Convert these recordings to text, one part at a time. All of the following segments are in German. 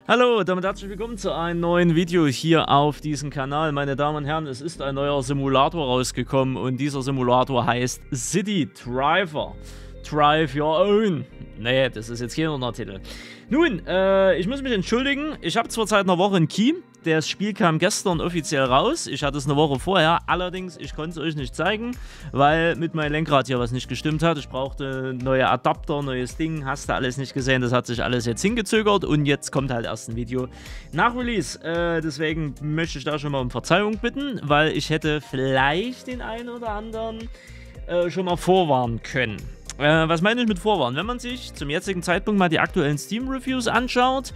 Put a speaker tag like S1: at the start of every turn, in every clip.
S1: Hallo, damit herzlich willkommen zu einem neuen Video hier auf diesem Kanal. Meine Damen und Herren, es ist ein neuer Simulator rausgekommen und dieser Simulator heißt City Driver. Drive Your Own. Nee, das ist jetzt hier noch ein Titel. Nun, ich muss mich entschuldigen. Ich habe zwar seit einer Woche einen Key. Das Spiel kam gestern offiziell raus. Ich hatte es eine Woche vorher. Allerdings, ich konnte es euch nicht zeigen, weil mit meinem Lenkrad hier was nicht gestimmt hat. Ich brauchte neue Adapter, neues Ding. Hast du alles nicht gesehen. Das hat sich alles jetzt hingezögert. Und jetzt kommt halt erst ein Video nach Release. Deswegen möchte ich da schon mal um Verzeihung bitten, weil ich hätte vielleicht den einen oder anderen schon mal vorwarnen können. Was meine ich mit vorwarnen? Wenn man sich zum jetzigen Zeitpunkt mal die aktuellen Steam-Reviews anschaut,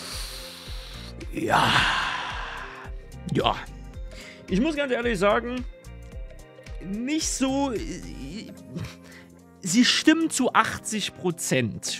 S1: ja, ich muss ganz ehrlich sagen, nicht so, sie stimmen zu 80%.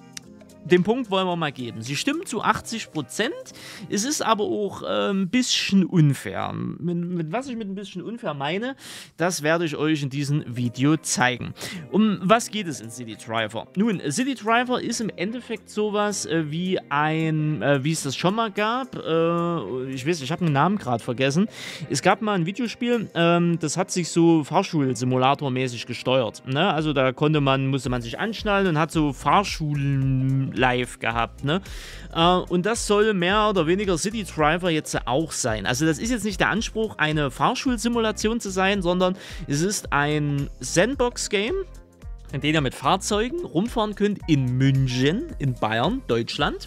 S1: Den Punkt wollen wir mal geben. Sie stimmen zu 80%. Es ist aber auch ein bisschen unfair. Mit was ich mit ein bisschen unfair meine, das werde ich euch in diesem Video zeigen. Um was geht es in City Driver? Nun, City Driver ist im Endeffekt sowas wie wie es das schon mal gab. Ich weiß, ich habe den Namen gerade vergessen. Es gab mal ein Videospiel, das hat sich so Fahrschulsimulator-mäßig gesteuert. Ne? Also da musste man sich anschnallen und hat so Fahrschulen live gehabt, ne? Und das soll mehr oder weniger City Driver jetzt auch sein. Also das ist jetzt nicht der Anspruch, eine Fahrschulsimulation zu sein, sondern es ist ein Sandbox-Game, in dem ihr mit Fahrzeugen rumfahren könnt in München, in Bayern, Deutschland.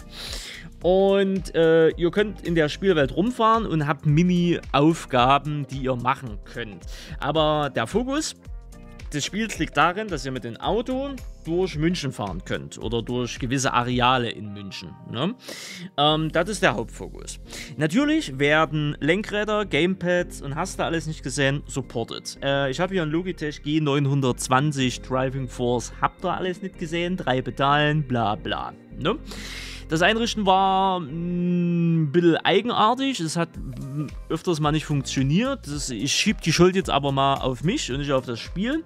S1: Und ihr könnt in der Spielwelt rumfahren und habt Mini-Aufgaben, die ihr machen könnt. Aber der Fokus des Spiels liegt darin, dass ihr mit dem Auto durch München fahren könnt oder durch gewisse Areale in München. Ne? Das ist der Hauptfokus. Natürlich werden Lenkräder, Gamepads und hast du alles nicht gesehen, supported. Ich habe hier ein Logitech G920 Driving Force, habt ihr alles nicht gesehen, 3 Pedalen, bla bla. Ne? Das Einrichten war ein bisschen eigenartig, es hat öfters mal nicht funktioniert. Ich schiebe die Schuld jetzt aber mal auf mich und nicht auf das Spiel.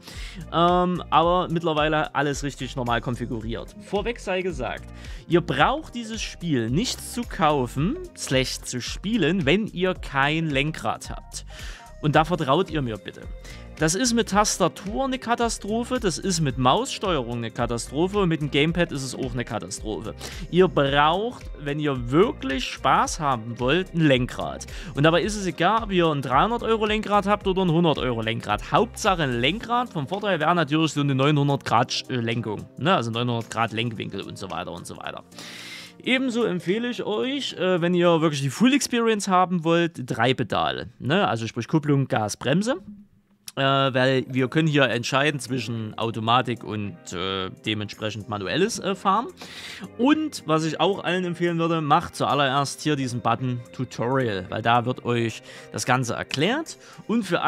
S1: Aber mittlerweile alles richtig normal konfiguriert. Vorweg sei gesagt, ihr braucht dieses Spiel nicht zu kaufen, / zu spielen, wenn ihr kein Lenkrad habt. Und da vertraut ihr mir bitte. Das ist mit Tastatur eine Katastrophe, das ist mit Maussteuerung eine Katastrophe und mit dem Gamepad ist es auch eine Katastrophe. Ihr braucht, wenn ihr wirklich Spaß haben wollt, ein Lenkrad. Und dabei ist es egal, ob ihr ein 300€ Lenkrad habt oder ein 100€ Lenkrad. Hauptsache ein Lenkrad. Vom Vorteil wäre natürlich so eine 900 Grad Lenkung, ne? Also 900 Grad Lenkwinkel und so weiter und so weiter. Ebenso empfehle ich euch, wenn ihr wirklich die Full Experience haben wollt, 3 Pedale. Ne? Also sprich Kupplung, Gas, Bremse. Weil wir können hier entscheiden zwischen Automatik und dementsprechend manuelles Fahren. Und was ich auch allen empfehlen würde, macht zuallererst hier diesen Button Tutorial, weil da wird euch das Ganze erklärt. Und für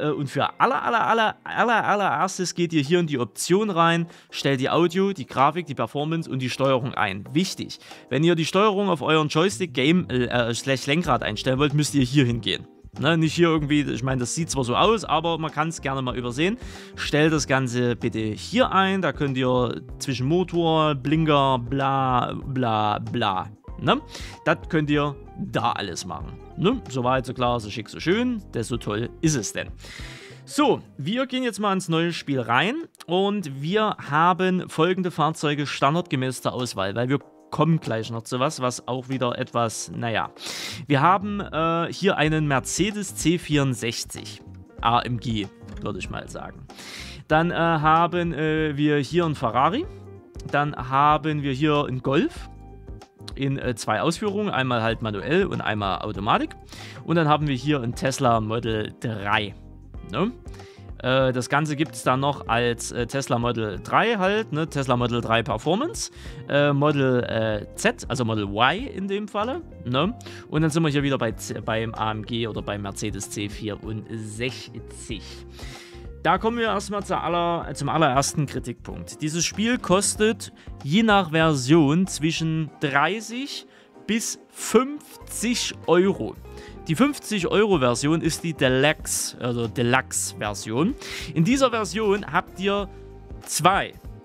S1: allererstes geht ihr hier in die Option rein, stellt die Audio, die Grafik, die Performance und die Steuerung ein. Wichtig, wenn ihr die Steuerung auf euren Joystick Lenkrad einstellen wollt, müsst ihr hier hingehen. Ne, nicht hier irgendwie, ich meine, das sieht zwar so aus, aber man kann es gerne mal übersehen. Stellt das Ganze bitte hier ein, da könnt ihr zwischen Motor, Blinker, bla bla bla. Ne? Das könnt ihr da alles machen. Ne? So weit, so klar, so schick, so schön, desto toll ist es denn. So, wir gehen jetzt mal ins neue Spiel rein und wir haben folgende Fahrzeuge standardgemäß zur Auswahl, weil wir kommen gleich noch zu was auch wieder etwas, naja. Wir haben hier einen Mercedes C64 AMG, würde ich mal sagen. Dann haben wir hier einen Ferrari. Dann haben wir hier einen Golf in 2 Ausführungen, einmal halt manuell und einmal Automatik. Und dann haben wir hier einen Tesla Model 3. Ne? Das Ganze gibt es dann noch als Tesla Model 3 halt, ne? Tesla Model 3 Performance, Model Z, also Model Y in dem Falle, ne? Und dann sind wir hier wieder beim AMG oder beim Mercedes C64. Da kommen wir erstmal zum allerersten Kritikpunkt. Dieses Spiel kostet je nach Version zwischen 30 bis 50 Euro. Die 50-Euro-Version ist die Deluxe, also Deluxe-Version. In dieser Version habt ihr 2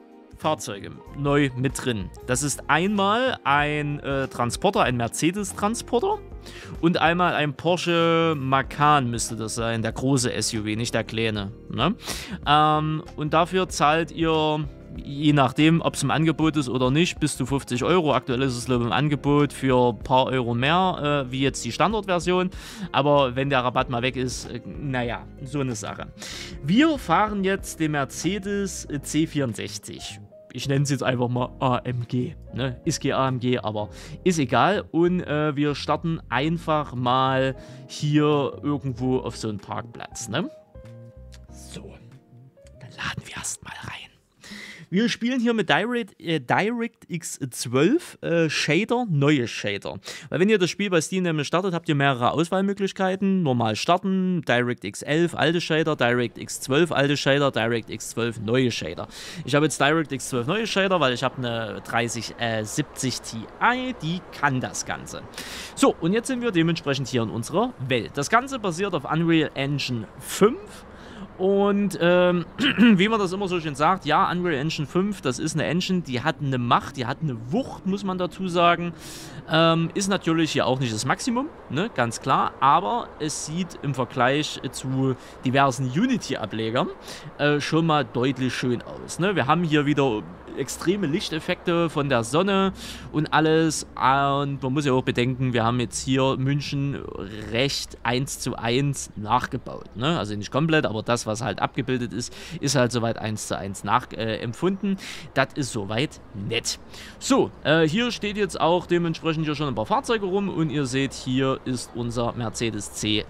S1: Fahrzeuge neu mit drin. Das ist einmal ein Transporter, ein Mercedes-Transporter und einmal ein Porsche Macan müsste das sein, der große SUV, nicht der kleine. Ne? Und dafür zahlt ihr, je nachdem, ob es im Angebot ist oder nicht, bis zu 50 €. Aktuell ist es, glaube ich, im Angebot für ein paar Euro mehr, wie jetzt die Standardversion. Aber wenn der Rabatt mal weg ist, naja, so eine Sache. Wir fahren jetzt den Mercedes C64. Ich nenne es jetzt einfach mal AMG. Ne? Ist AMG, aber ist egal. Und wir starten einfach mal hier irgendwo auf so einen Parkplatz. Ne? So, dann laden wir erstmal rein. Wir spielen hier mit DirectX 12 Shader, neue Shader. Weil wenn ihr das Spiel bei Steam nämlich startet, habt ihr mehrere Auswahlmöglichkeiten. Normal starten, DirectX 11 alte Shader, DirectX 12 alte Shader, DirectX 12 neue Shader. Ich habe jetzt DirectX 12 neue Shader, weil ich habe eine 3070 Ti, die kann das Ganze. So, und jetzt sind wir dementsprechend hier in unserer Welt. Das Ganze basiert auf Unreal Engine 5. Und wie man das immer so schön sagt, ja, Unreal Engine 5, das ist eine Engine, die hat eine Macht, die hat eine Wucht, muss man dazu sagen. Ist natürlich hier auch nicht das Maximum, ne, ganz klar, aber es sieht im Vergleich zu diversen Unity-Ablegern schon mal deutlich schön aus. Ne? Wir haben hier wieder extreme Lichteffekte von der Sonne und alles. Und man muss ja auch bedenken, wir haben jetzt hier München recht 1:1 nachgebaut. Ne? Also nicht komplett, aber das, was halt abgebildet ist, ist halt soweit 1:1 nachempfunden. Das ist soweit nett. So, hier steht jetzt auch dementsprechend hier schon ein paar Fahrzeuge rum und ihr seht, hier ist unser Mercedes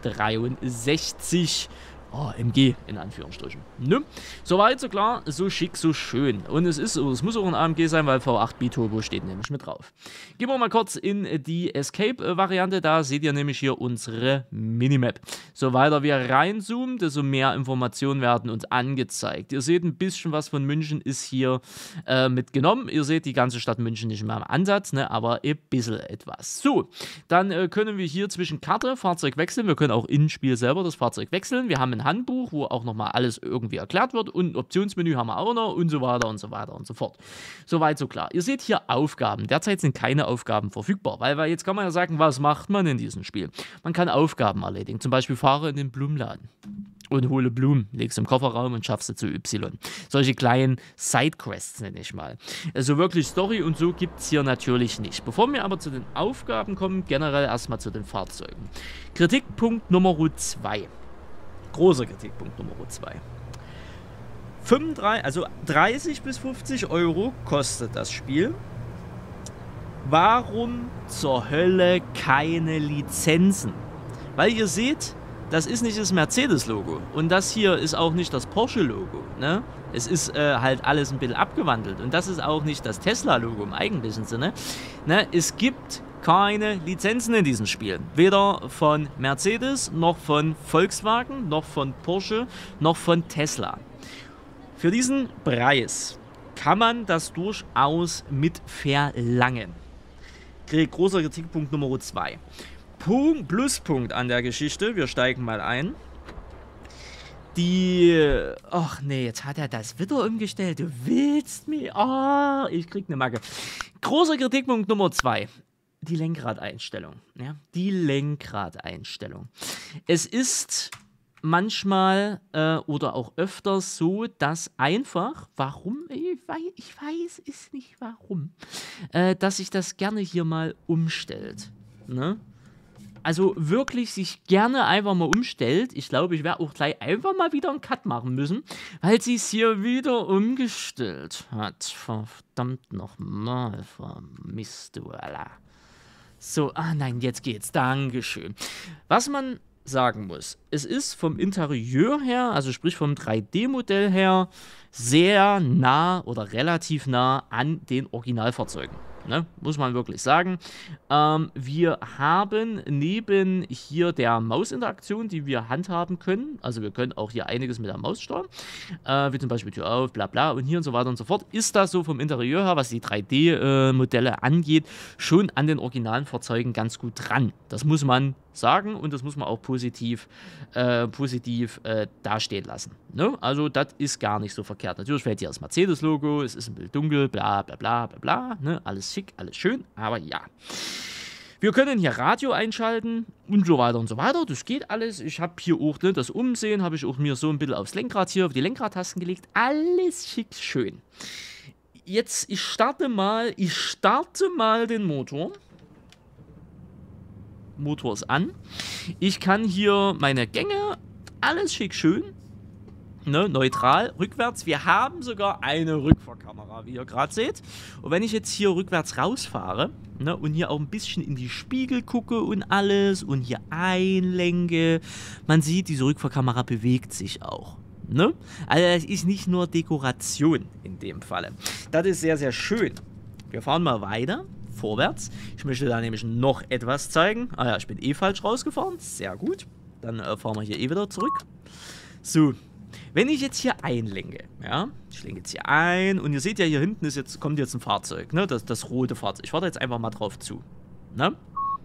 S1: C63. AMG in Anführungsstrichen. Ne? Soweit, so klar, so schick, so schön. Und es muss auch ein AMG sein, weil V8 Biturbo steht nämlich mit drauf. Gehen wir mal kurz in die Escape-Variante. Da seht ihr nämlich hier unsere Minimap. So weiter wir reinzoomen, desto mehr Informationen werden uns angezeigt. Ihr seht, ein bisschen was von München ist hier mitgenommen. Ihr seht die ganze Stadt München nicht mehr am Ansatz, ne? Aber ein bisschen etwas. So, dann können wir hier zwischen Karte, Fahrzeug wechseln. Wir können auch im Spiel selber das Fahrzeug wechseln. Wir haben ein Handbuch, wo auch nochmal alles irgendwie erklärt wird und ein Optionsmenü haben wir auch noch und so weiter und so weiter und so fort. Soweit so klar. Ihr seht hier Aufgaben. Derzeit sind keine Aufgaben verfügbar, weil jetzt kann man ja sagen, was macht man in diesem Spiel? Man kann Aufgaben erledigen, zum Beispiel fahre in den Blumenladen und hole Blumen, legst im Kofferraum und schaffst sie zu Y. Solche kleinen Sidequests nenne ich mal. Also wirklich Story und so gibt es hier natürlich nicht. Bevor wir aber zu den Aufgaben kommen, generell erstmal zu den Fahrzeugen. Kritikpunkt Nummer 2. Großer Kritikpunkt Nummer 2. 30 bis 50 € kostet das Spiel. Warum zur Hölle keine Lizenzen? Weil ihr seht, das ist nicht das Mercedes-Logo und das hier ist auch nicht das Porsche-Logo. Ne? Es ist halt alles ein bisschen abgewandelt und das ist auch nicht das Tesla-Logo im eigentlichen Sinne. Ne? Es gibt keine Lizenzen in diesem Spiel. Weder von Mercedes, noch von Volkswagen, noch von Porsche, noch von Tesla. Für diesen Preis kann man das durchaus mit verlangen. Großer Kritikpunkt Nummer 2. Pluspunkt an der Geschichte, wir steigen mal ein. Ach nee, jetzt hat er das wieder umgestellt. Du willst mir. Ich krieg eine Macke. Großer Kritikpunkt Nummer 2. Die Lenkradeinstellung. Ja, die Lenkradeinstellung. Es ist manchmal oder auch öfters so, dass einfach, warum, ich weiß es nicht warum, dass sich das gerne hier mal umstellt. Ne? Also wirklich sich gerne einfach mal umstellt. Ich glaube, ich werde auch gleich einfach mal wieder einen Cut machen müssen, weil sie es hier wieder umgestellt hat. Verdammt nochmal, vermisst du, Allah. So, nein, jetzt geht's. Dankeschön. Was man sagen muss, es ist vom Interieur her, also sprich vom 3D-Modell her, sehr nah oder relativ nah an den Originalfahrzeugen. Ne? Muss man wirklich sagen. Wir haben neben hier der Mausinteraktion, die wir handhaben können, also wir können auch hier einiges mit der Maus steuern, wie zum Beispiel Tür auf, bla bla und hier und so weiter und so fort, ist das so vom Interieur her, was die 3D-Modelle angeht, schon an den originalen Fahrzeugen ganz gut dran. Das muss man sagen und das muss man auch positiv dastehen lassen. Ne? Also das ist gar nicht so verkehrt. Natürlich fällt hier das Mercedes-Logo, es ist ein bisschen dunkel, bla bla bla bla bla, ne? Alles schick, alles schön, aber ja. Wir können hier Radio einschalten und so weiter und so weiter. Das geht alles. Ich habe hier auch ne, das Umsehen, habe ich auch mir so ein bisschen aufs Lenkrad hier, auf die Lenkradtasten gelegt. Alles schick, schön. Jetzt, ich starte mal den Motor. Motor ist an. Ich kann hier meine Gänge, alles schick schön, ne, neutral, rückwärts. Wir haben sogar eine Rückfahrkamera, wie ihr gerade seht. Und wenn ich jetzt hier rückwärts rausfahre, ne, und hier auch ein bisschen in die Spiegel gucke und alles und hier einlenke, man sieht, diese Rückfahrkamera bewegt sich auch. Ne? Also das ist nicht nur Dekoration in dem Falle. Das ist sehr, sehr schön. Wir fahren mal weiter. Vorwärts. Ich möchte da nämlich noch etwas zeigen. Ah ja, ich bin eh falsch rausgefahren. Sehr gut. Dann fahren wir hier eh wieder zurück. So, wenn ich jetzt hier einlenke, ja, ich lenke jetzt hier ein und ihr seht ja, hier hinten kommt jetzt ein Fahrzeug, ne, das rote Fahrzeug. Ich fahre jetzt einfach mal drauf zu. Ne?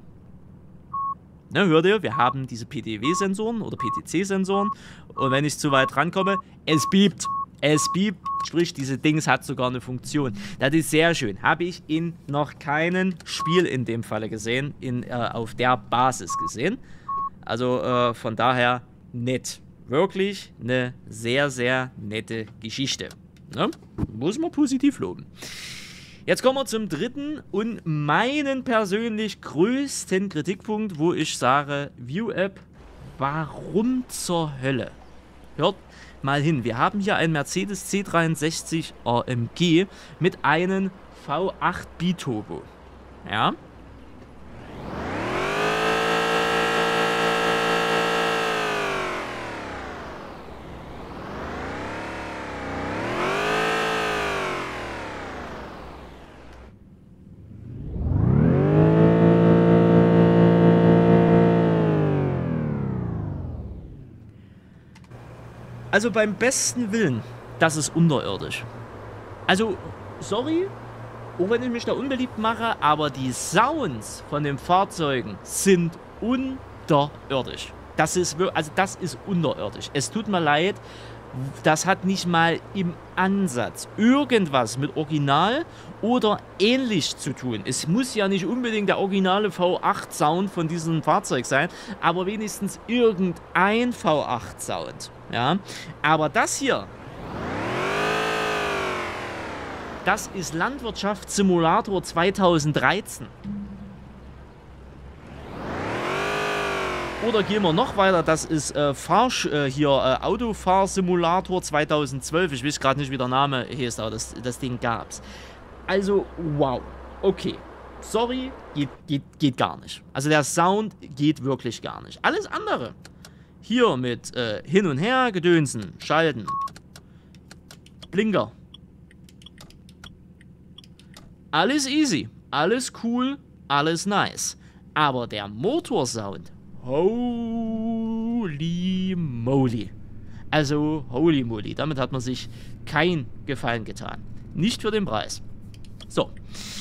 S1: Ne, hört ihr, wir haben diese PTW-Sensoren oder PTC-Sensoren und wenn ich zu weit rankomme, es piept. Es piept, sprich, diese Dings hat sogar eine Funktion. Das ist sehr schön. Habe ich in noch keinem Spiel in dem Falle gesehen, auf der Basis gesehen. Also von daher nett. Wirklich eine sehr, sehr nette Geschichte. Ne? Muss man positiv loben. Jetzt kommen wir zum dritten und meinen persönlich größten Kritikpunkt, wo ich sage, View-App, warum zur Hölle? Hört mal hin, wir haben hier einen Mercedes C63 AMG mit einem V8 Biturbo. Ja. Also beim besten Willen, das ist unterirdisch. Also, sorry, auch wenn ich mich da unbeliebt mache, aber die Sounds von den Fahrzeugen sind unterirdisch. Das ist unterirdisch. Es tut mir leid, das hat nicht mal im Ansatz irgendwas mit Original oder ähnlich zu tun. Es muss ja nicht unbedingt der originale V8-Sound von diesem Fahrzeug sein, aber wenigstens irgendein V8-Sound. Ja? Aber das hier, das ist Landwirtschaftssimulator 2013. Oder gehen wir noch weiter, das ist Autofahrsimulator 2012. Ich weiß gerade nicht, wie der Name heißt, aber das Ding gab's. Also, wow. Okay. Sorry, geht gar nicht. Also der Sound geht wirklich gar nicht. Alles andere. Hier mit hin und her, Gedönsen, Schalten. Blinker. Alles easy. Alles cool. Alles nice. Aber der Motorsound, holy moly. Also, holy moly. Damit hat man sich kein Gefallen getan. Nicht für den Preis. So.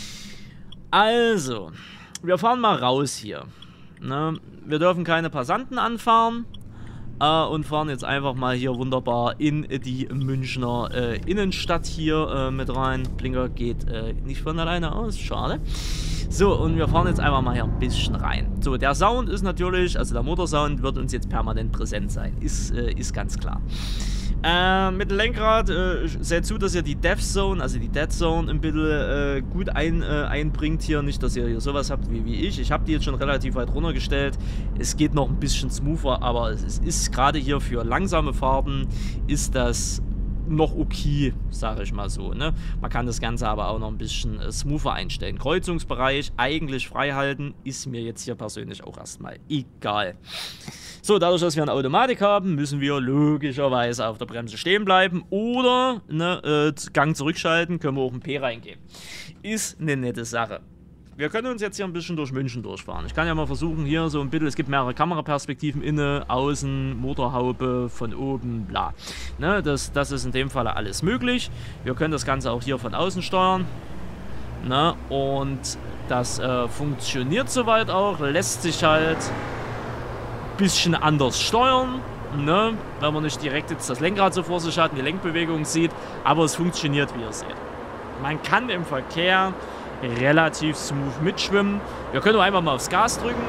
S1: Also, wir fahren mal raus hier. Ne? Wir dürfen keine Passanten anfahren. Und fahren jetzt einfach mal hier wunderbar in die Münchner Innenstadt hier mit rein. Blinker geht nicht von alleine aus, schade. So, und wir fahren jetzt einfach mal hier ein bisschen rein. So, der Sound ist natürlich, also der Motorsound wird uns jetzt permanent präsent sein. Ist ganz klar. Mit dem Lenkrad seht zu, dass ihr die Death Zone, also die Dead Zone ein bisschen gut einbringt hier. Nicht, dass ihr hier sowas habt wie ich. Ich habe die jetzt schon relativ weit runtergestellt. Es geht noch ein bisschen smoother, aber es ist gerade hier für langsame Fahrten ist das noch okay, sage ich mal so. Ne? Man kann das Ganze aber auch noch ein bisschen smoother einstellen. Kreuzungsbereich eigentlich frei halten, ist mir jetzt hier persönlich auch erstmal egal. So, dadurch, dass wir eine Automatik haben, müssen wir logischerweise auf der Bremse stehen bleiben oder ne, Gang zurückschalten, können wir auch ein P reingeben. Ist eine nette Sache. Wir können uns jetzt hier ein bisschen durch München durchfahren. Ich kann ja mal versuchen, hier so ein bisschen, es gibt mehrere Kameraperspektiven, innen, außen, Motorhaube, von oben, bla. Ne, das ist in dem Fall alles möglich. Wir können das Ganze auch hier von außen steuern. Ne, und das funktioniert soweit auch, lässt sich halt ein bisschen anders steuern. Ne, wenn man nicht direkt jetzt das Lenkrad so vor sich hat und die Lenkbewegung sieht, aber es funktioniert, wie ihr seht. Man kann im Verkehr relativ smooth mitschwimmen. Wir können auch einfach mal aufs Gas drücken.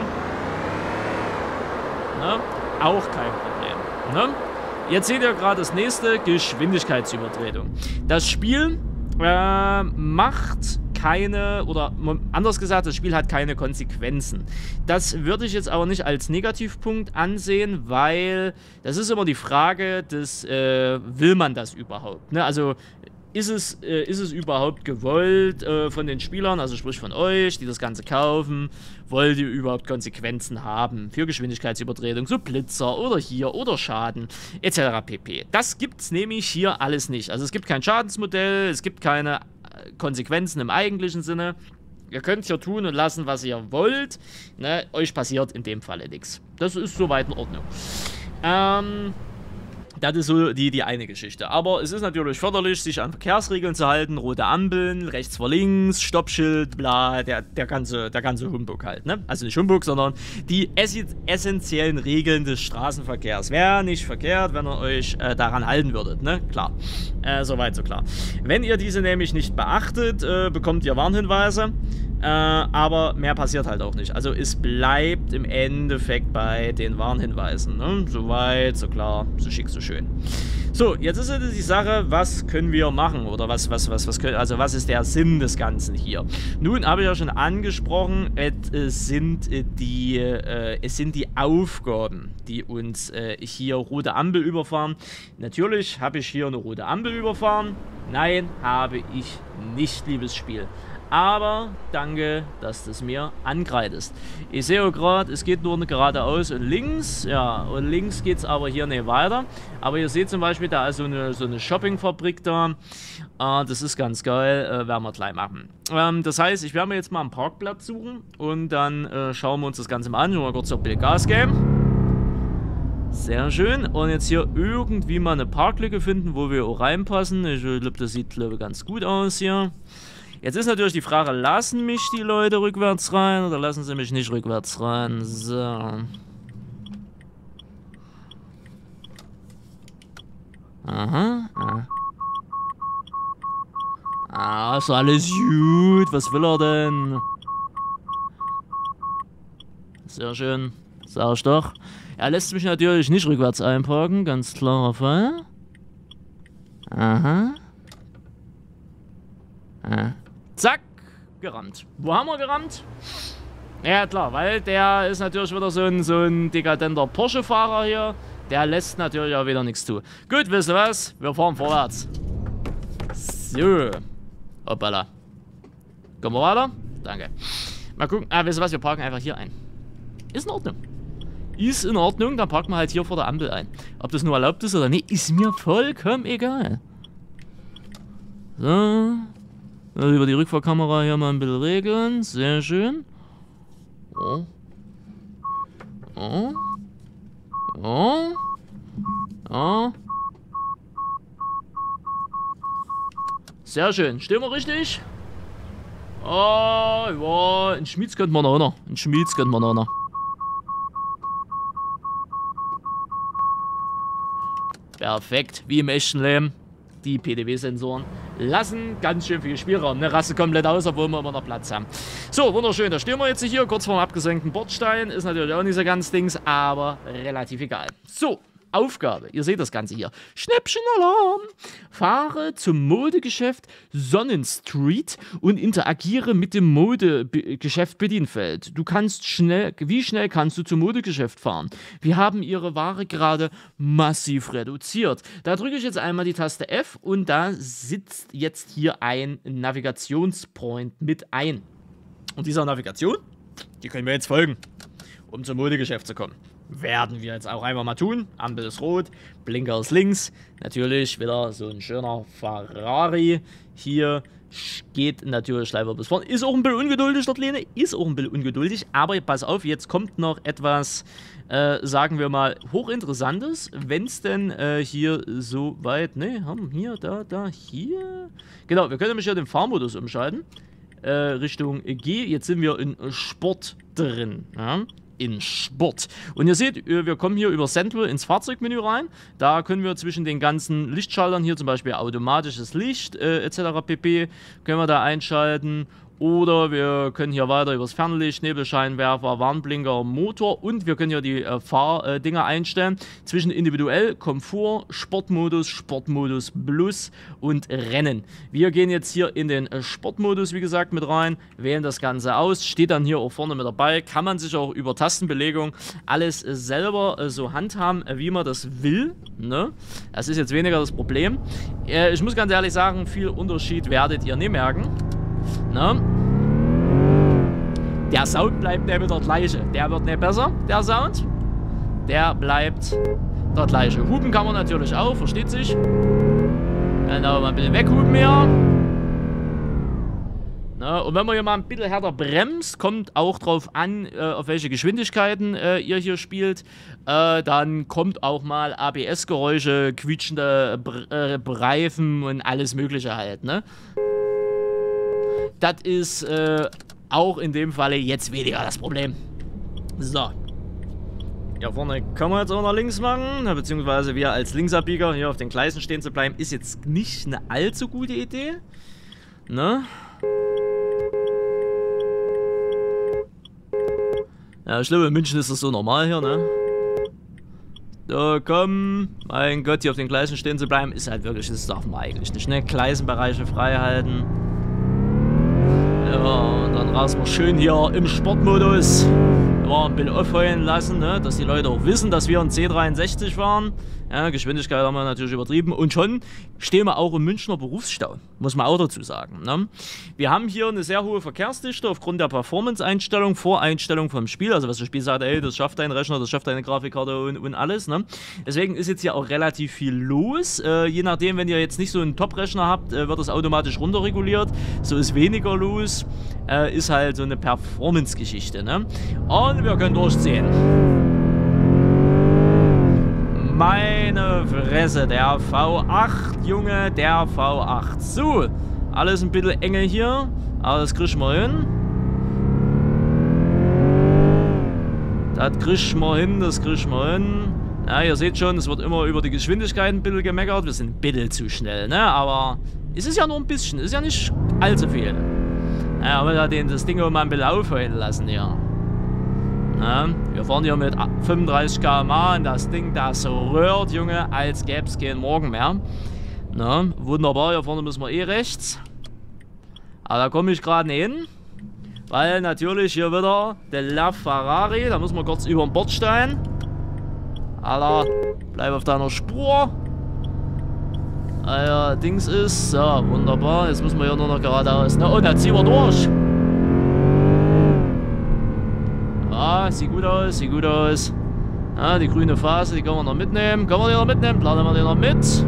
S1: Ne? Auch kein Problem. Ne? Jetzt seht ihr gerade das nächste, Geschwindigkeitsübertretung. Das Spiel macht keine, oder anders gesagt, das Spiel hat keine Konsequenzen. Das würde ich jetzt aber nicht als Negativpunkt ansehen, weil das ist immer die Frage des, will man das überhaupt? Ne? Also ist es überhaupt gewollt von den Spielern, also sprich von euch, die das Ganze kaufen, wollt ihr überhaupt Konsequenzen haben für Geschwindigkeitsübertretung, so Blitzer oder hier oder Schaden etc. pp. Das gibt es nämlich hier alles nicht. Also es gibt kein Schadensmodell, es gibt keine Konsequenzen im eigentlichen Sinne. Ihr könnt hier tun und lassen, was ihr wollt. Ne? Euch passiert in dem Falle nichts. Das ist soweit in Ordnung. Das ist so die eine Geschichte. Aber es ist natürlich förderlich, sich an Verkehrsregeln zu halten. Rote Ampeln, rechts vor links, Stoppschild, bla, der ganze Humbug halt. Ne? Also nicht Humbug, sondern die essentiellen Regeln des Straßenverkehrs. Wäre nicht verkehrt, wenn ihr euch daran halten würdet. Ne? Klar. Soweit so klar. Wenn ihr diese nämlich nicht beachtet, bekommt ihr Warnhinweise. Aber mehr passiert halt auch nicht. Also es bleibt im Endeffekt bei den Warnhinweisen. Ne? Soweit, so klar, so schick, so schön. So, jetzt ist die Sache, was können wir machen? Oder was ist der Sinn des Ganzen hier? Nun, habe ich ja schon angesprochen, es sind die Aufgaben, die uns hier rote Ampel überfahren. Natürlich habe ich hier eine rote Ampel überfahren. Nein, habe ich nicht, liebes Spiel. Aber danke, dass du es mir angreidest. Ich sehe auch gerade, es geht nur geradeaus und links. Ja, und links geht es aber hier nicht weiter. Aber ihr seht zum Beispiel, da ist so eine Shoppingfabrik da. Das ist ganz geil, werden wir gleich machen. Das heißt, ich werde mir jetzt mal einen Parkplatz suchen und dann schauen wir uns das Ganze mal an. Mal kurz auf Bild Gas geben. Sehr schön. Und jetzt hier irgendwie mal eine Parklücke finden, wo wir auch reinpassen. Ich glaube, das sieht, glaube ich, ganz gut aus hier. Jetzt ist natürlich die Frage, lassen mich die Leute rückwärts rein oder lassen sie mich nicht rückwärts rein? So. Aha. Ist alles gut. Was will er denn? Sehr schön. Sag ich doch. Er lässt mich natürlich nicht rückwärts einparken. Ganz klarer Fall. Aha. Zack, gerammt. Wo haben wir gerammt? Ja klar, weil der ist natürlich wieder so ein dekadenter Porsche-Fahrer hier. Der lässt natürlich auch wieder nichts zu. Gut, wisst ihr was? Wir fahren vorwärts. So. Hoppala. Kommen wir weiter? Danke. Mal gucken. Wisst ihr was? Wir parken einfach hier ein. Ist in Ordnung. Ist in Ordnung, dann parken wir halt hier vor der Ampel ein. Ob das nur erlaubt ist oder nicht, ist mir vollkommen egal. So. Also über die Rückfahrkamera hier mal ein bisschen regeln. Sehr schön. Oh. Oh. Oh. Oh. Sehr schön. Stehen wir richtig? Oh, ja. In Schmieds könnte man noch. In Schmieds könnte man noch. Perfekt. Wie im echten Leben. Die PDW-Sensoren lassen ganz schön viel Spielraum. Ne? Raste komplett aus, obwohl wir immer noch Platz haben. So, wunderschön. Da stehen wir jetzt hier kurz vor dem abgesenkten Bordstein. Ist natürlich auch nicht so ganz Dings, aber relativ egal. So, Aufgabe, ihr seht das Ganze hier. Schnäppchenalarm. Fahre zum Modegeschäft Sonnenstreet und interagiere mit dem Modegeschäft Bedienfeld. Wie schnell kannst du zum Modegeschäft fahren? Wir haben ihre Ware gerade massiv reduziert. Da drücke ich jetzt einmal die Taste F und da sitzt jetzt hier ein Navigationspoint mit ein. Und dieser Navigation, die können wir jetzt folgen, um zum Modegeschäft zu kommen. Werden wir jetzt auch einfach mal tun. Ampel ist rot, Blinker ist links. Natürlich wieder so ein schöner Ferrari. Hier geht natürlich Schleifer bis vorne. Ist auch ein bisschen ungeduldig dort, Lene. Ist auch ein bisschen ungeduldig. Aber pass auf, jetzt kommt noch etwas, sagen wir mal, hochinteressantes. Wenn es denn hier so weit... Ne, haben hier, da, hier... Genau, wir können nämlich hier den Fahrmodus umschalten. Richtung G. Jetzt sind wir in Sport drin. Ja? In Sport. Und ihr seht, wir kommen hier über Central ins Fahrzeugmenü rein. Da können wir zwischen den ganzen Lichtschaltern hier, zum Beispiel automatisches Licht etc. pp. können wir da einschalten. Oder wir können hier weiter über das Fernlicht, Nebelscheinwerfer, Warnblinker, Motor und wir können hier die Fahrdinger einstellen. Zwischen individuell, Komfort, Sportmodus, Sportmodus Plus und Rennen. Wir gehen jetzt hier in den Sportmodus, wie gesagt, mit rein, wählen das Ganze aus, steht dann hier auch vorne mit dabei. Kann man sich auch über Tastenbelegung alles selber so handhaben, wie man das will. Ne? Das ist jetzt weniger das Problem. Ich muss ganz ehrlich sagen, viel Unterschied werdet ihr nicht merken. Ne? Der Sound bleibt nämlich der gleiche. Der wird nicht besser, der Sound. Der bleibt der gleiche. Hupen kann man natürlich auch, versteht sich. Genau, mal ein bisschen weghupen hier. Ne? Und wenn man hier mal ein bisschen härter bremst, kommt auch drauf an, auf welche Geschwindigkeiten ihr hier spielt. Dann kommt auch mal ABS-Geräusche, quietschende Reifen und alles Mögliche halt. Ne? Das ist auch in dem Falle jetzt weniger das Problem. So. Hier vorne können wir jetzt auch nach links machen, beziehungsweise wir als Linksabbieger hier auf den Gleisen stehen zu bleiben, ist jetzt nicht eine allzu gute Idee. Ne? Ja, ich glaube, in München ist das so normal hier, ne? So, komm. Mein Gott, hier auf den Gleisen stehen zu bleiben, ist halt wirklich, das darf man eigentlich nicht, ne? Gleisenbereiche frei halten. Ja, und dann rasen wir schön hier im Sportmodus. Wir ein bisschen aufheulen lassen, ne? Dass die Leute auch wissen, dass wir ein C63 fahren. Ja, Geschwindigkeit haben wir natürlich übertrieben. Und schon stehen wir auch im Münchner Berufsstau, muss man auch dazu sagen. Ne? Wir haben hier eine sehr hohe Verkehrsdichte aufgrund der Performance-Einstellung, Voreinstellung vom Spiel. Also was das Spiel sagt, ey, das schafft dein Rechner, das schafft deine Grafikkarte und alles. Ne? Deswegen ist jetzt hier auch relativ viel los. Je nachdem, wenn ihr jetzt nicht so einen Top-Rechner habt, wird das automatisch runterreguliert. So ist weniger los. Ist halt so eine Performance-Geschichte. Ne? Und wir können durchziehen. Meine Fresse, der V8, Junge, der V8. So, alles ein bisschen enge hier, aber das kriegen wir hin. Das kriegen wir hin, das kriegen wir hin. Ja, ihr seht schon, es wird immer über die Geschwindigkeit ein bisschen gemeckert. Wir sind ein bisschen zu schnell, ne? Aber es ist ja nur ein bisschen, ist ja nicht allzu viel. Ja, aber wir das Ding auch mal ein bisschen aufheulen lassen hier. Ja, wir fahren hier mit 35 km/h und das Ding, das rührt, Junge, als gäbe es keinen Morgen mehr. Na, wunderbar, hier vorne müssen wir eh rechts. Aber da komme ich gerade nicht hin, weil natürlich hier wieder der LaFerrari, da müssen wir kurz über den Bordstein. Alter, bleib auf deiner Spur. Alter, Dings ist, so, wunderbar, jetzt müssen wir hier nur noch geradeaus. Na, und dann ziehen wir durch. Ah, sieht gut aus, sieht gut aus. Ja, die grüne Phase, die können wir noch mitnehmen. Können wir die noch mitnehmen? Planen wir die noch mit.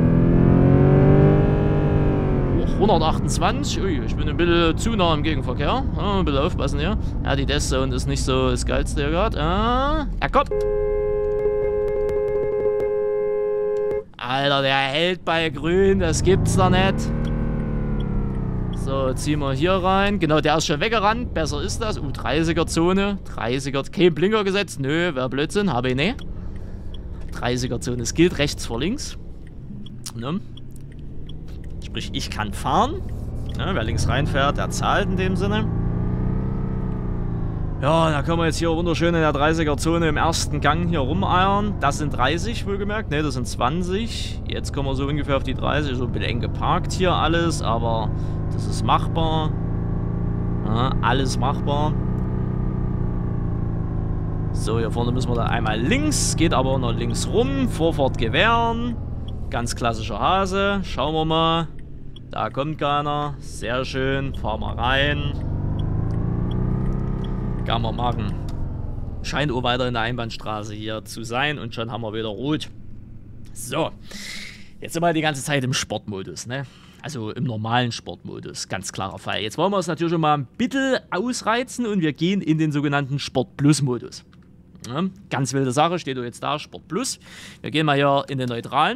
S1: Oh, 128. Ui, ich bin ein bisschen zu nah im Gegenverkehr. Ja, ein bisschen aufpassen hier. Ja, die Death Zone ist nicht so das Geilste hier gerade. Ja, komm. Alter, der hält bei grün. Das gibt's doch nicht. So, ziehen wir hier rein. Genau, der ist schon weggerannt. Besser ist das. 30er-Zone. 30er, kein Blinker gesetzt. Nö, wäre Blödsinn. Habe ich nicht. 30er-Zone. Es gilt rechts vor links. Ne? Sprich, ich kann fahren. Ne? Wer links reinfährt, der zahlt in dem Sinne. Ja, da können wir jetzt hier wunderschön in der 30er-Zone im ersten Gang hier rumeiern. Das sind 30 wohlgemerkt, ne, das sind 20. Jetzt kommen wir so ungefähr auf die 30, so ein bisschen eng geparkt hier alles, aber das ist machbar. Ja, alles machbar. So, hier vorne müssen wir dann einmal links, geht aber auch noch links rum. Vorfahrt gewähren. Ganz klassischer Hase. Schauen wir mal. Da kommt keiner. Sehr schön. Fahren wir rein. Kann man machen. Scheint auch weiter in der Einbahnstraße hier zu sein. Und schon haben wir wieder rot. So. Jetzt sind wir die ganze Zeit im Sportmodus, ne? Also im normalen Sportmodus. Ganz klarer Fall. Jetzt wollen wir es natürlich schon mal ein bisschen ausreizen und wir gehen in den sogenannten Sport Plus Modus. Ja, ganz wilde Sache, steht doch jetzt da, Sport Plus. Wir gehen mal hier in den neutralen.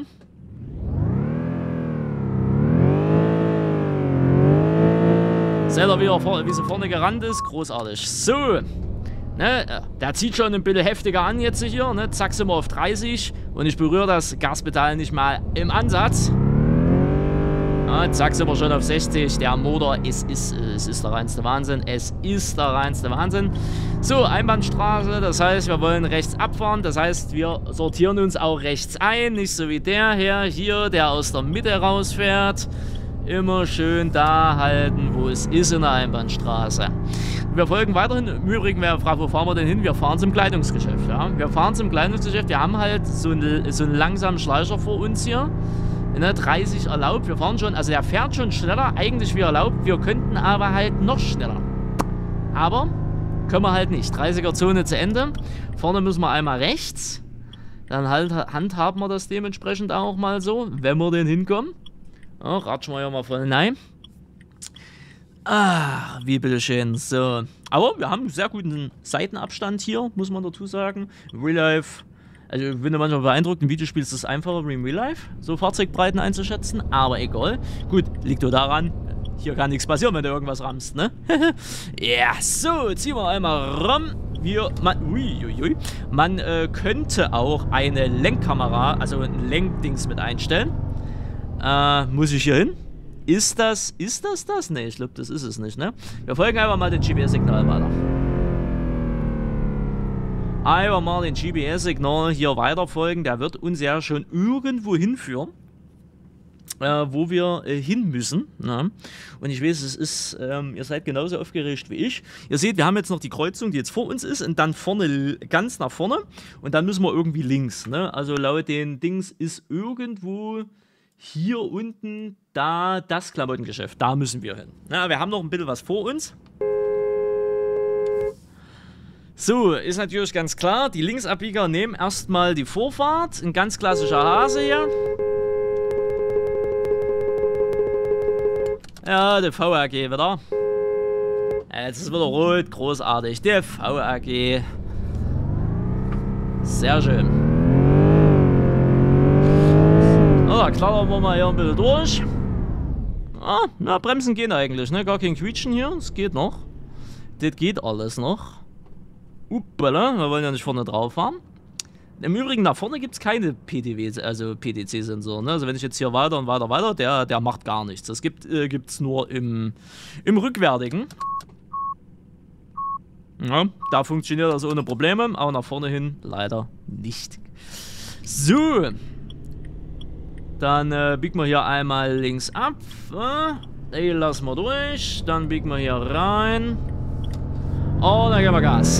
S1: Seht ihr, wie sie vorne gerannt ist? Großartig. So, ne, der zieht schon ein bisschen heftiger an jetzt hier. Ne? Zack, sind wir auf 30 und ich berühre das Gaspedal nicht mal im Ansatz. Ja, zack, sind wir schon auf 60. Der Motor, es ist der reinste Wahnsinn. Es ist der reinste Wahnsinn. So, Einbahnstraße, das heißt, wir wollen rechts abfahren. Das heißt, wir sortieren uns auch rechts ein. Nicht so wie der hier, der aus der Mitte rausfährt. Immer schön da halten, wo es ist in der Einbahnstraße. Wir folgen weiterhin. Im Übrigen, wer fragt, wo fahren wir denn hin? Wir fahren zum Kleidungsgeschäft. Ja? Wir fahren zum Kleidungsgeschäft. Wir haben halt so einen langsamen Schleicher vor uns hier. 30 erlaubt, wir fahren schon, also der fährt schon schneller, eigentlich wie erlaubt, wir könnten aber halt noch schneller. Aber können wir halt nicht. 30er-Zone zu Ende, vorne müssen wir einmal rechts, dann halt handhaben wir das dementsprechend auch mal so, wenn wir denn hinkommen. Ja, ratschen wir ja mal voll rein. Ach, wie bitteschön, so. Aber wir haben einen sehr guten Seitenabstand hier, muss man dazu sagen. Real Life. Also ich bin manchmal beeindruckt, im Videospiel ist es einfacher wie im Real Life, so Fahrzeugbreiten einzuschätzen, aber egal. Gut, liegt nur daran, hier kann nichts passieren, wenn du irgendwas rammst, ne? Ja, so, ziehen wir einmal rum. Man könnte auch eine Lenkkamera, also ein Lenkdings mit einstellen. Muss ich hier hin? Ist das? Ne, ich glaube, das ist es nicht, ne? Wir folgen einfach mal dem GPS-Signal weiter. Einfach mal den GPS-Signal hier weiterfolgen. Der wird uns ja schon irgendwo hinführen, wo wir hin müssen. Ne? Und ich weiß, es ist, ihr seid genauso aufgeregt wie ich. Ihr seht, wir haben jetzt noch die Kreuzung, die jetzt vor uns ist und dann vorne, ganz nach vorne. Und dann müssen wir irgendwie links. Ne? Also laut den Dings ist irgendwo hier unten da das Klamottengeschäft. Da müssen wir hin. Na, wir haben noch ein bisschen was vor uns. So, ist natürlich ganz klar, die Linksabbieger nehmen erstmal die Vorfahrt. Ein ganz klassischer Hase hier. Ja, der VAG wieder. Jetzt ist wieder rot, großartig. Der VAG. Sehr schön. So, da klappern wir mal hier ein bisschen durch. Ah, na, Bremsen gehen eigentlich, ne? Gar kein Quietschen hier, es geht noch. Das geht alles noch. Uppala, wir wollen ja nicht vorne drauf fahren. Im Übrigen, nach vorne gibt es keine PTW, also PDC-Sensoren. Ne? Also wenn ich jetzt hier weiter und weiter, der macht gar nichts. Das gibt's nur im Rückwärtigen. Ja, da funktioniert das ohne Probleme, aber nach vorne hin leider nicht. So. Dann biegen wir hier einmal links ab. Die lassen wir durch. Dann biegen wir hier rein. Und dann geben wir Gas.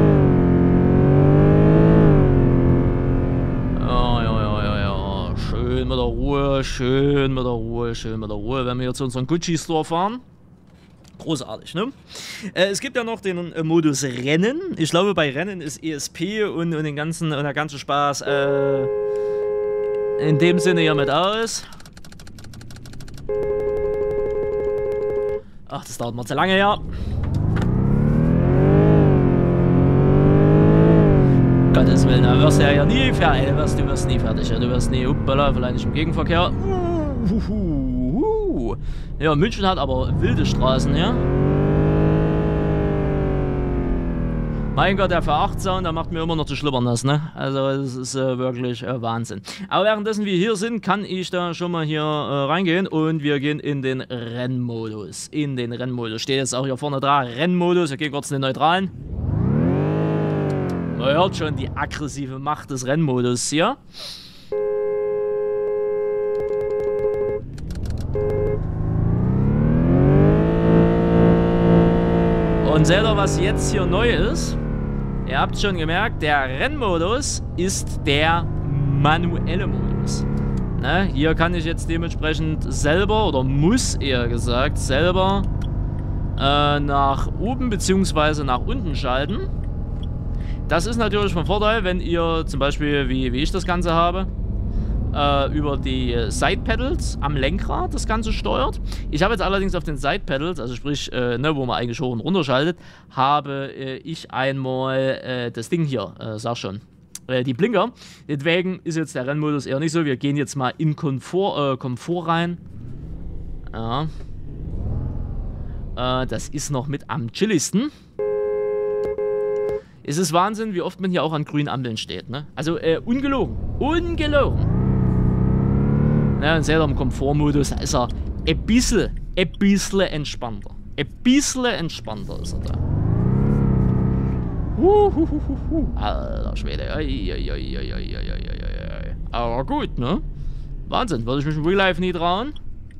S1: Ja. Schön mit der Ruhe, schön mit der Ruhe, wenn wir jetzt zu unserem Gucci-Store fahren. Großartig, ne? Es gibt ja noch den Modus Rennen. Ich glaube, bei Rennen ist ESP und der ganze Spaß in dem Sinne hier mit aus. Ach, das dauert mal zu lange, ja. Gottes Willen, da wirst du ja nie fertig. Du wirst nie fertig. Du wirst nie, uppala, vielleicht nicht im Gegenverkehr. Ja, München hat aber wilde Straßen hier. Mein Gott, der V8-Sound, der macht mir immer noch zu schlubbern nass, ne? Also, das ist wirklich Wahnsinn. Aber währenddessen wir hier sind, kann ich da schon mal hier reingehen und wir gehen in den Rennmodus. Steht jetzt auch hier vorne dran, Rennmodus. Wir gehen kurz in den neutralen. hört schon die aggressive Macht des Rennmodus hier. Und seht ihr, was jetzt hier neu ist? Ihr habt schon gemerkt, der Rennmodus ist der manuelle Modus. Ne? Hier kann ich jetzt dementsprechend selber, oder muss eher gesagt, selber nach oben bzw. nach unten schalten. Das ist natürlich von Vorteil, wenn ihr zum Beispiel, wie ich das Ganze habe, über die Side-Pedals am Lenkrad das Ganze steuert. Ich habe jetzt allerdings auf den Side-Pedals, also sprich, ne, wo man eigentlich hoch und runter schaltet, habe ich einmal das Ding hier, sag schon, die Blinker. Deswegen ist jetzt der Rennmodus eher nicht so. Wir gehen jetzt mal in Komfort rein. Ja. Das ist noch mit am chilligsten. Es ist Wahnsinn, wie oft man hier auch an grünen Ampeln steht, ne? Also, ungelogen. Ungelogen. Ja, und seht ihr, im Komfortmodus, da ist er ein bisschen entspannter. Ein bisschen entspannter ist er da. Alter Schwede. Aber gut, ne? Wahnsinn, würde ich mich im Real Life nie trauen.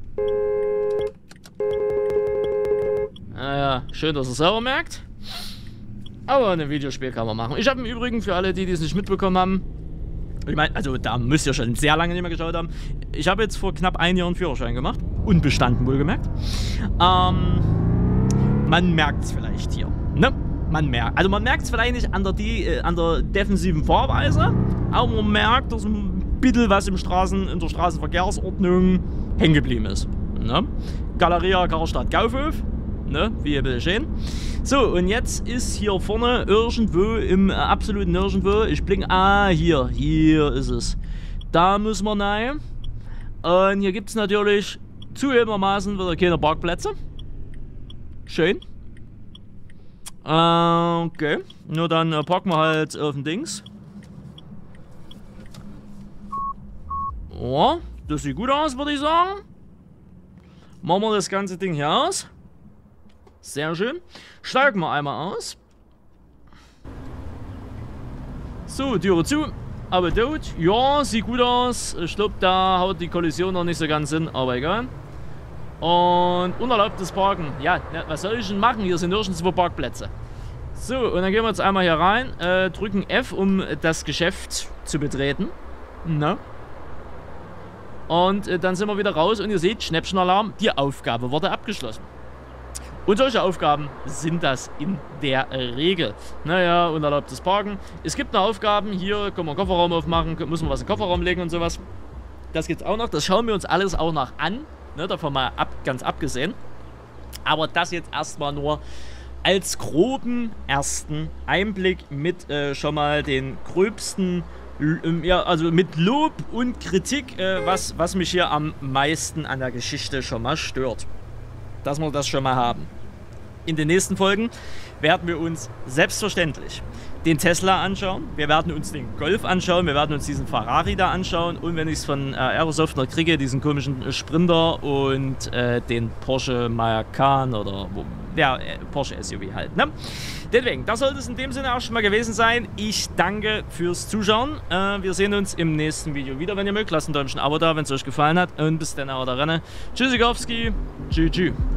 S1: Naja, schön, dass ihr es selber merkt. Aber ein Videospiel kann man machen. Ich habe im Übrigen, für alle, die es nicht mitbekommen haben, ich meine, also da müsst ihr schon sehr lange nicht mehr geschaut haben, ich habe jetzt vor knapp 1 Jahr einen Führerschein gemacht. Unbestanden wohlgemerkt. Man merkt es vielleicht hier, ne? Man merkt es vielleicht nicht an der defensiven Fahrweise, aber man merkt, dass ein bisschen was in der Straßenverkehrsordnung hängen geblieben ist. Ne? Galeria Karstadt Kaufhof, ne? Wie ihr bitte sehen. So, und jetzt ist hier vorne irgendwo, im absoluten Nirgendwo, ich blinke, hier ist es. Da müssen wir rein. Und hier gibt es natürlich zugegebenermaßen wieder keine Parkplätze. Schön. Okay. Nur dann parken wir halt auf den Dings. Oh, das sieht gut aus, würde ich sagen. Machen wir das ganze Ding hier aus. Sehr schön. Steigen wir einmal aus. So, Türe zu. Aber tot. Ja, sieht gut aus. Ich glaube, da haut die Kollision noch nicht so ganz hin, aber egal. Und unerlaubtes Parken. Ja, was soll ich denn machen? Hier sind nirgendwo Parkplätze. So, und dann gehen wir jetzt einmal hier rein. Drücken F, um das Geschäft zu betreten. Na? Und dann sind wir wieder raus und ihr seht, Schnäppchenalarm, die Aufgabe wurde abgeschlossen. Und solche Aufgaben sind das in der Regel. Naja, unerlaubtes Parken. Es gibt noch Aufgaben, hier können wir einen Kofferraum aufmachen, müssen wir was in den Kofferraum legen und sowas. Das gibt's auch noch, das schauen wir uns alles auch noch an. Ne, davon mal ganz abgesehen. Aber das jetzt erstmal nur als groben ersten Einblick mit schon mal den gröbsten, ja, also mit Lob und Kritik, was mich hier am meisten an der Geschichte schon mal stört. Dass wir das schon mal haben. In den nächsten Folgen werden wir uns selbstverständlich den Tesla anschauen, wir werden uns den Golf anschauen, wir werden uns diesen Ferrari da anschauen und wenn ich es von Aerosoft noch kriege, diesen komischen Sprinter und den Porsche Macan oder ja, Porsche SUV halt, ne? Deswegen, das sollte es in dem Sinne auch schon mal gewesen sein. Ich danke fürs Zuschauen. Wir sehen uns im nächsten Video wieder, wenn ihr mögt. Lasst ein Däumchen Abo da, wenn es euch gefallen hat und bis dann, auch da Renne. Tschüssikowski, tschüss.